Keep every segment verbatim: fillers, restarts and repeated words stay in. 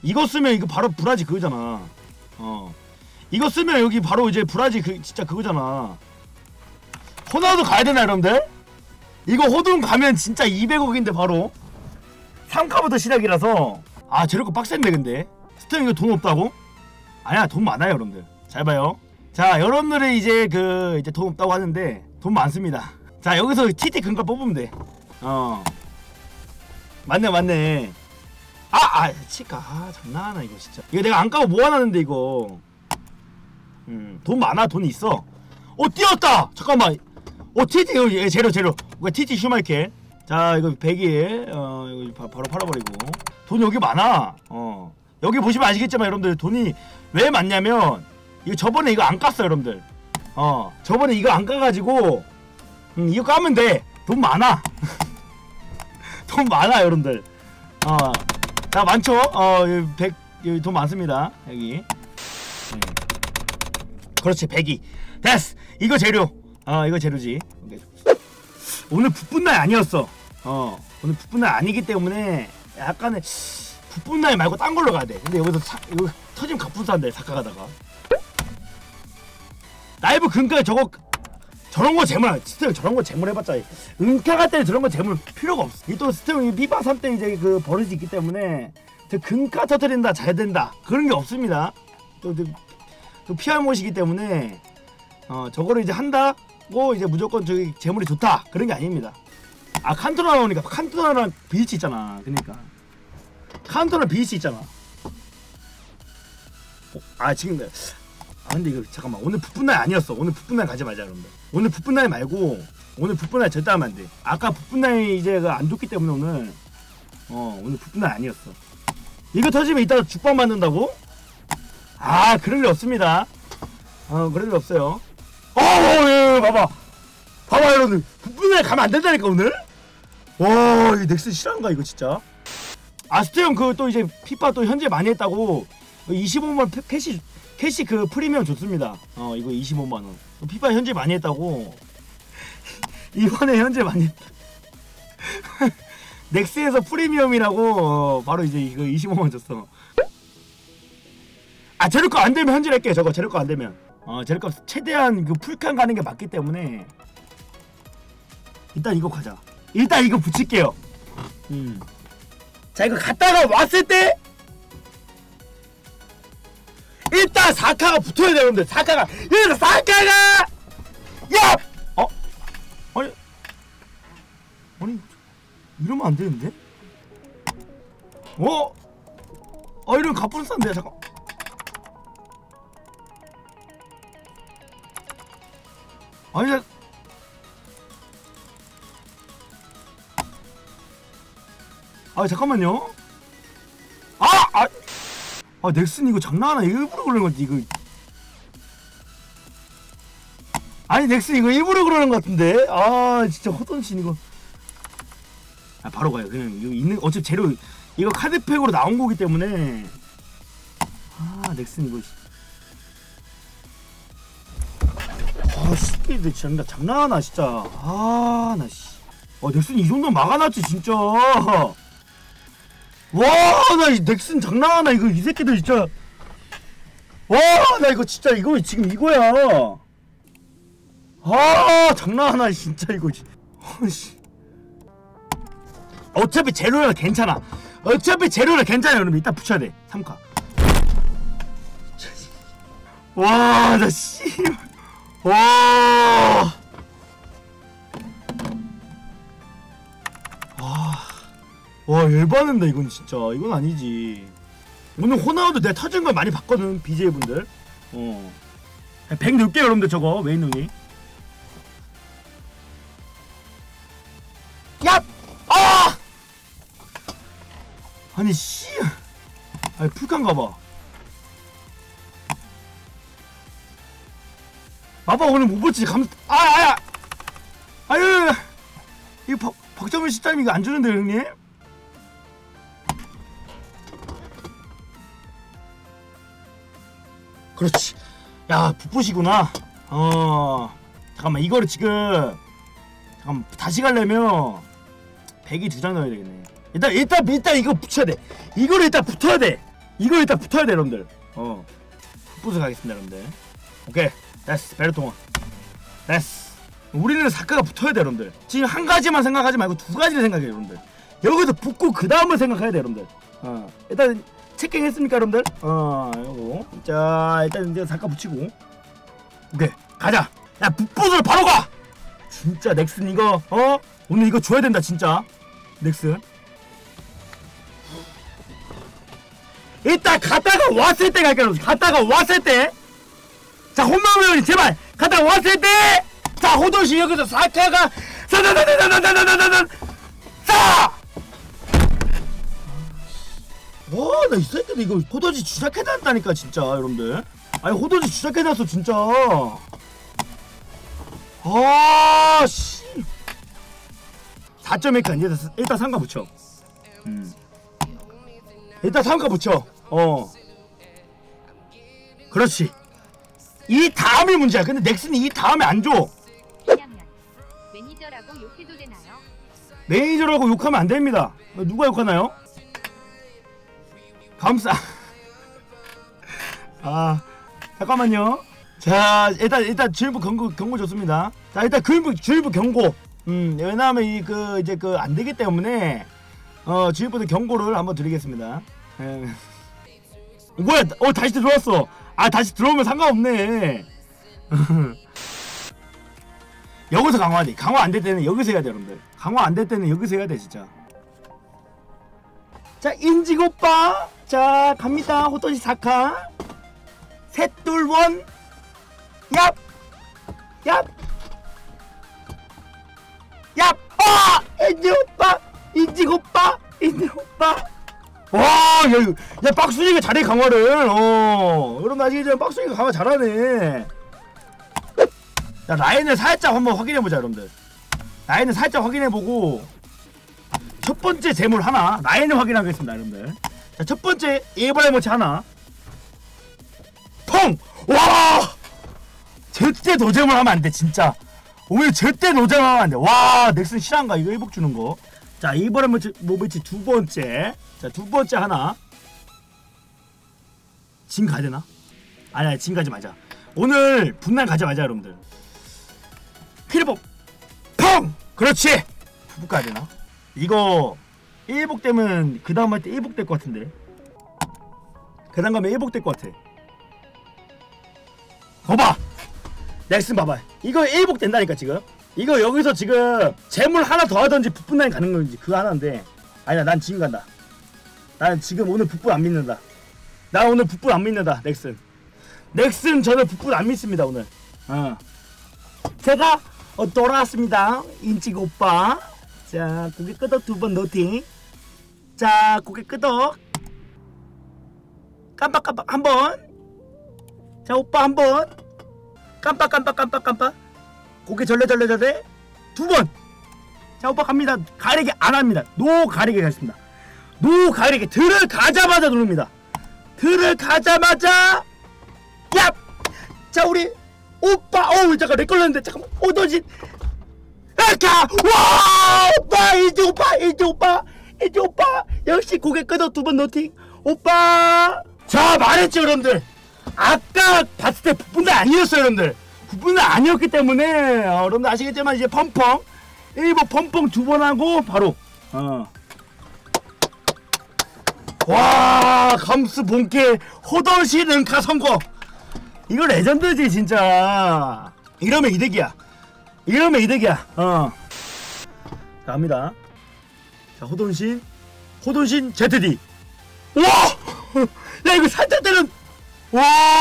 이거 쓰면 이거 바로 브라지 그거잖아. 어 이거 쓰면 여기 바로 이제 브라지 그 진짜 그거잖아. 호나우두 가야되나 여러분들? 이거 호돈 가면 진짜 이백억인데 바로 삼 카부터 시작이라서. 아 저럴 거 빡센데. 근데 스팀 이거 돈 없다고? 아니야 돈 많아요 여러분들. 잘 봐요. 자 여러분들은 이제 그 이제 돈 없다고 하는데 돈 많습니다. 자 여기서 티티 근가 뽑으면 돼. 어 맞네 맞네. 아! 아 치까 아 장난하나 이거 진짜. 이거 내가 안 까고 모아놨는데 이거. 음 돈 많아. 돈 있어. 어 뛰었다! 잠깐만. 어 티티 이거 재료 재료 이거 티티 슈마이케. 자 이거 백일 어 이거 바, 바로 팔아버리고. 돈 여기 많아. 어 여기 보시면 아시겠지만 여러분들 돈이 왜 많냐면 이거 저번에 이거 안 깠어 여러분들. 어 저번에 이거 안 까가지고 음 이거 까면 돼. 돈 많아. 돈 많아 여러분들. 어 자 많죠? 어 백 여기 돈 많습니다 여기. 음. 그렇지 백이 됐어. 이거 재료. 어 이거 재료지. 오케이. 오늘 부푼 날 아니었어. 어 오늘 부푼 날 아니기 때문에 약간의 부푼 날 말고 딴 걸로 가야 돼. 근데 여기서 사, 이거 터지면 갑분싸인데 사카가다가 라이브 근가에 저거 저런 거 재물 스팀 저런 거 재물 해봤자 은카가 때 저런 거 재물 필요가 없어. 이 또 스팀 피파 삼 때 이제 그 버릇이 있기 때문에 저 근가 터뜨린다 잘 된다 그런 게 없습니다. 또, 또, 또 피알못이기 때문에 어 저거를 이제 한다고 이제 무조건 저기 재물이 좋다 그런 게 아닙니다. 아 칸토나 나오니까 칸토나랑 비일치 있잖아. 그러니까 칸토나 비일치 있잖아. 어, 아 지금 아 근데 이거 잠깐만 오늘 부푼 날 아니었어. 오늘 부푼 날 가지 말자 여러분들. 오늘 부푼 날 말고 오늘 부푼 날 절대 하면 안 돼. 아까 부푼 날이 이제 안 좋기 때문에 오늘 어 오늘 부푼 날 아니었어. 이거 터지면 이따가 죽방 만든다고? 아 그럴 일 없습니다. 어 그럴 일 없어요. 어 예, 봐봐 봐봐 여러분들 부푼 날 가면 안 된다니까 오늘. 와 이 넥슨 실화인가 이거 진짜. 아스테형 그 또 이제 피파 또 현재 많이 했다고 이십오만 캐시 캐시 그 프리미엄 좋습니다. 어 이거 이십오만 원. 피파 현재 많이 했다고. 이번에 현재 많이 넥스에서 프리미엄이라고 어, 바로 이제 이거 이십오만 원 줬어. 아 재료값 안 되면 현질할게. 저거 재료값 안 되면 어 재료값 최대한 그 풀칸 가는 게 맞기 때문에 일단 이거 가자. 일단 이거 붙일게요. 음. 자 이거 갔다가 왔을 때 일단 사카가 붙어야 돼 여러분들. 사카가 여기서 사카가 야! 어? 아니 아니 이러면 안 되는데? 어? 아 이러면 갑분싼데 잠깐. 아니 나 아 잠깐만요. 아! 아! 아 넥슨 이거 장난하나? 일부러 그러는 거지 이거. 아니 넥슨 이거 일부러 그러는 거 같은데. 아 진짜 허던신 이거. 아 바로 가요. 그냥 이거 있는 어차피 재료 이거 카드팩으로 나온 거기 때문에. 아 넥슨 이거. 아 스피드 진짜 장난하나 진짜. 아 나 씨. 아 넥슨 이 정도면 막아놨지 진짜. 와 나 이 넥슨 장난하나 이거 이 새끼들 진짜. 와 나 이거 진짜 이거 지금 이거야. 아 장난하나 진짜 이거. 어씨. 어차피 재료라 괜찮아. 어차피 재료라 괜찮아 여러분. 이따 붙여야 돼. 삼 카. 와 나 씨. 와. 와 열받는다 이건 진짜. 이건 아니지. 오늘 호나우두 내가 터진 걸 많이 봤거든 비제이분들. 어 백 넣을게요 여러분들. 저거 웨이눈이 야! 아! 아니 씨. 아니 풀칸 가봐. 봐봐 오늘 못 볼지 감. 아 아야. 아유 이거 박 박정민 시장님 이거 안 주는데 형님. 그렇지. 야 북부시구나. 어 잠깐만 이거를 지금 잠깐 다시 가려면 백이 두 장 넣어야 되겠네. 일단 일단 일단 이거 붙여야 돼. 이거를 일단 붙어야 돼. 이거 일단 붙어야 돼 여러분들. 어 붙어서 가겠습니다 여러분들. 오케이 됐어. 베르통원 됐어. 우리는 사카가 붙어야 돼 여러분들. 지금 한 가지만 생각하지 말고 두 가지를 생각해 여러분들. 여기서 붙고 그 다음을 생각해야 돼 여러분들. 어 일단 체킹 했습니까 여러분들? 어 요거 자 일단 이제 사카 붙이고 오케이 가자. 야 북부들 바로 가. 진짜 넥슨 이거 어 오늘 이거 줘야 된다 진짜. 넥슨 일단 갔다가 왔을 때 갈게요. 갔다가 왔을 때 자 홈런을 제발 갔다가 왔을 때 자 호도시 여기서 사카가 사사사사사사사사사사 사 와 나 이 새끼들 이거 호도지 주작해놨다니까 진짜 여러분들. 아니 호도지 주작해놨어 진짜. 아씨 사 점 일 칸 일단, 일단 삼가 붙여. 음. 일단 삼가 붙여. 어 그렇지. 이 다음이 문제야. 근데 넥슨이 이 다음에 안 줘. 매니저라고 욕해도 되나요? 매니저라고 욕하면 안 됩니다. 누가 욕하나요? 감사. 아 잠깐만요. 자 일단 일단 주일부 경고 경고 좋습니다. 자 일단 주일부 주일부 경고. 음 왜냐하면 이 그 이제 그 안 되기 때문에 어 주일부도 경고를 한번 드리겠습니다. 에. 뭐야? 어 다시 들어왔어. 아 다시 들어오면 상관없네. 여기서 강화 돼. 강화 안 될 때는 여기서 해야 돼 여러분들. 강화 안 될 때는 여기서 해야 돼 진짜. 자 인직 오빠 자 갑니다. 호토시 사카 셋둘원 얍! 얍! 얍! 아! 인직 오빠! 인직 오빠! 인직 오빠! 와! 야, 야 박순이가 잘해 강화를. 어 여러분 아시겠지만 박순이가 강화 잘하네. 자 라인을 살짝 한번 확인해보자 여러분들. 라인을 살짝 확인해보고 첫 번째 재물 하나 라인을 확인하겠습니다 여러분들. 자 첫번째 에이버레 모치 하나 펑! 와! 절대 노잼을 하면 안돼 진짜. 오늘 절대 노잼을 하면 안돼. 와 넥슨 실한가 이거 회복 주는거. 자 에이버레 모치, 모치 두번째. 자 두번째 하나 진 가야되나? 아니야 진 가지 마자. 오늘 분날 가지 마자 여러분들. 피리복 펑! 그렇지! 부부 가야되나? 이거 일복 되면 그 다음 할 때 일복 될 것 같은데. 그 다음 가면 일복 될 것 같아. 거봐! 넥슨 봐봐. 이거 일복 된다니까 지금. 이거 여기서 지금 재물 하나 더 하던지 북분단이 가는 건지 그거 하나인데. 아니다 난 지금 간다. 난 지금 오늘 북분 안 믿는다. 나 오늘 북분 안 믿는다 넥슨. 넥슨 저는 북분 안 믿습니다 오늘. 어. 제가 어, 돌아왔습니다 인직 오빠. 자 고개 끄덕 두 번 노팅. 자 고개 끄덕 깜빡깜빡 한번. 자 오빠 한번 깜빡 깜빡 깜빡 깜빡. 고개 절레 절레 절레 두번. 자 오빠 갑니다. 가리개 안합니다. 노 가리개 가겠습니다. 노 가리개. 들을 가자마자 누릅니다. 들을 가자마자 얍! 자 우리 오빠 어우 잠깐 렉 걸렸는데 잠깐만 오도진 아까 와 오빠 이제 오빠 이제 오빠 이제 오빠 역시 고개 끄덕 두 번 노팅 오빠. 자 말했죠 여러분들. 아까 봤을 때 북분단 아니었어요 여러분들. 북분단 아니었기 때문에 어, 여러분들 아시겠지만 이제 펌펑 일부 펌펑 두 번 하고 바로 어. 와 감스 본캐 호던시 능카 성공. 이거 레전드지 진짜. 이러면 이득이야. 이러면 이득이야. 어. 자 갑니다. 자 호돈신 호돈신 제트디. 와! 야 이거 살짝 때는 와!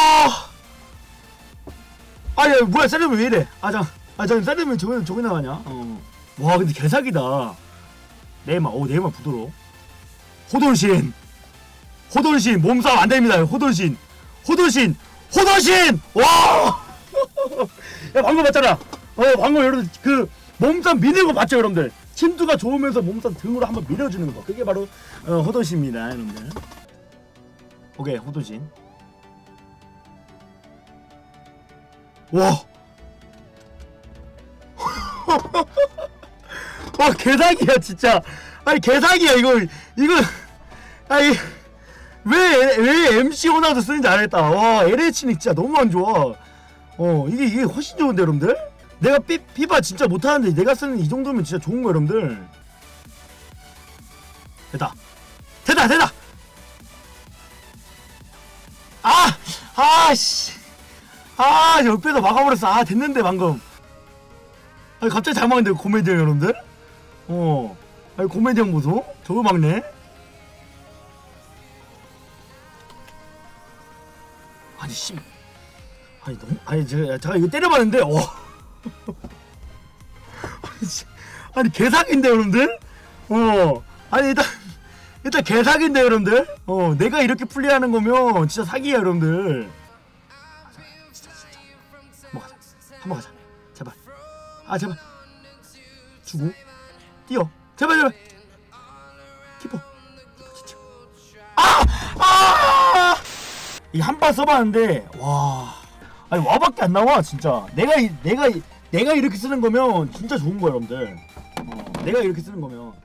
아야 뭐야 셀레면 왜 이래? 아잠 아잠 셀레면 저기 저기 나가냐? 어. 와 근데 개사기다. 네마 오 네마 부드러워. 호돈신 호돈신 몸싸움 안 됩니다. 호돈신 호돈신 호돈신 와! 야 방금 봤잖아. 어 방금 여러분 그 몸싸움 미는 거 봤죠 여러분들. 침투가 좋으면서 몸싸움 등으로 한번 밀어주는 거. 그게 바로 어, 호돈신입니다 여러분들. 오케이 호돈신. 와! 와 개사기야 진짜. 아니 개사기야 이거 이거 아니 왜, 왜 엠씨 호나우두 쓰는지 알겠다. 와, 엘에이치는 진짜 너무 안 좋아. 어, 이게, 이게 훨씬 좋은데, 여러분들? 내가 피, 피바 진짜 못하는데 내가 쓰는 이 정도면 진짜 좋은 거, 여러분들. 됐다. 됐다, 됐다! 아! 아, 씨! 아, 옆에서 막아버렸어. 아, 됐는데, 방금. 아니, 갑자기 잘 막는데, 고메디언, 여러분들? 어. 아니, 고메디언 보소? 저거 막네? 아니 씨, 아니 너무 아니 제가 제가 이거 때려봤는데 어 아니, 씨. 아니 개사기인데 여러분들 어 아니 일단 일단 개사기인데 여러분들 어 내가 이렇게 플레이하는 거면 진짜 사기야 여러분들. 진짜 진짜 한번 가자 한번 가자 제발 아 제발 주고 뛰어 제발 제발 키퍼 키퍼 진짜 아아 이 한 발 써봤는데 와 아니 와밖에 안 나와 진짜. 내가 이, 내가 이, 내가 이렇게 쓰는 거면 진짜 좋은 거야 여러분들. 어, 내가 이렇게 쓰는 거면